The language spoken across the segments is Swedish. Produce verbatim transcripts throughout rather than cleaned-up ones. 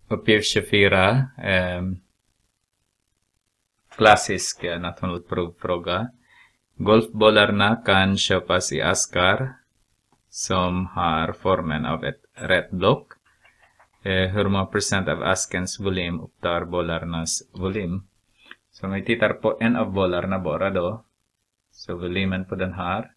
Uppgift tjugofyra. Eh, klassisk eh, nationellt provfråga. Golfbollarna kan köpas i askar som har formen av ett rätt block. Eh, hur många procent av askens volym upptar bollarnas volym? Så om vi tittar på en av bollarna bara då. Så volymen på den här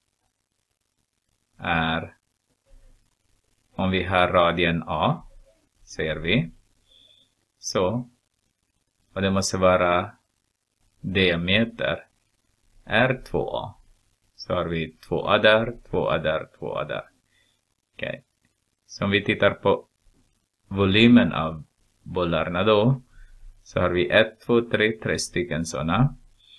är, om vi har radien A, säger vi. Så, och det måste vara diameter är två A. Så har vi två A där, två A där, två A där. Okej. Okay. Så om vi tittar på volymen av bollarna då. Så har vi ett, två, tre, tre stycken sådana.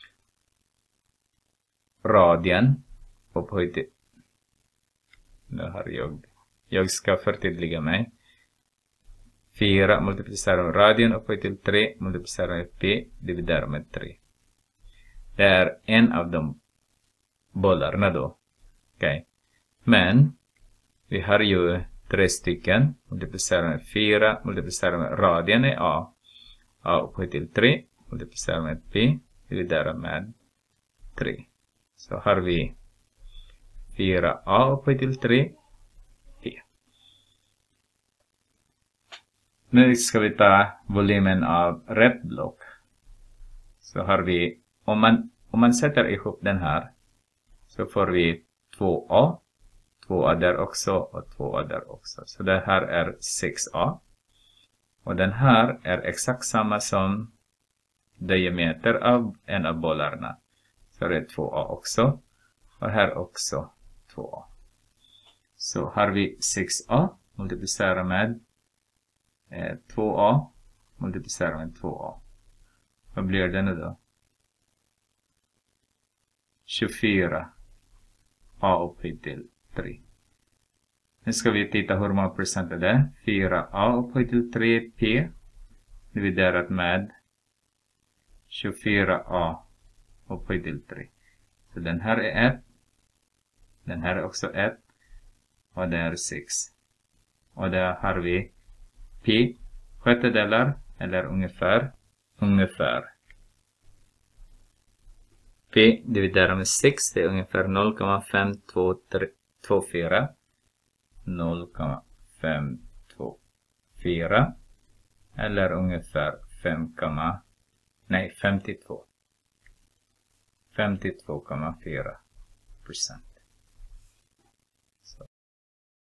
Radien upphöjt till. Nu har jag. Jag ska förtydliga mig. fyra multiplicerar med radien upphöjt till tre multiplicerar med p dividerar med tre. Det är en av de bollarna då. Okej. Okay. Men vi har ju tre stycken. Multiplicerar med fyra multiplicerar med radien är a. A upphöjt till tre multiplicerar med p dividerar med tre. Så har vi fyra a upphöjt till tre p. Nu ska vi ta volymen av rätt block. Så har vi, om man, om man sätter ihop den här, så får vi två a, två a där också och två a där också. Så det här är sex a. Och den här är exakt samma som diameter av en av bollarna. Så det är två a också. Och här också två a. Så har vi sex a multiplicerar med eh, två a multiplicerar med två a. Vad blir det nu då? tjugofyra a upphöjt till tre. Nu ska vi titta hur många procent är det. fyra a upphöjt till tre p dividerat med tjugofyra a upphöjt till tre. Så den här är ett. Den här är också ett. Och det är sex. Och där har vi p sjättedelar eller ungefär. Ungefär. P dividerat med sex det är ungefär noll komma fem två två fyra. noll komma fem två fyra. Eller ungefär fem, nej femtiotvå. femtiotvå komma fyra procent.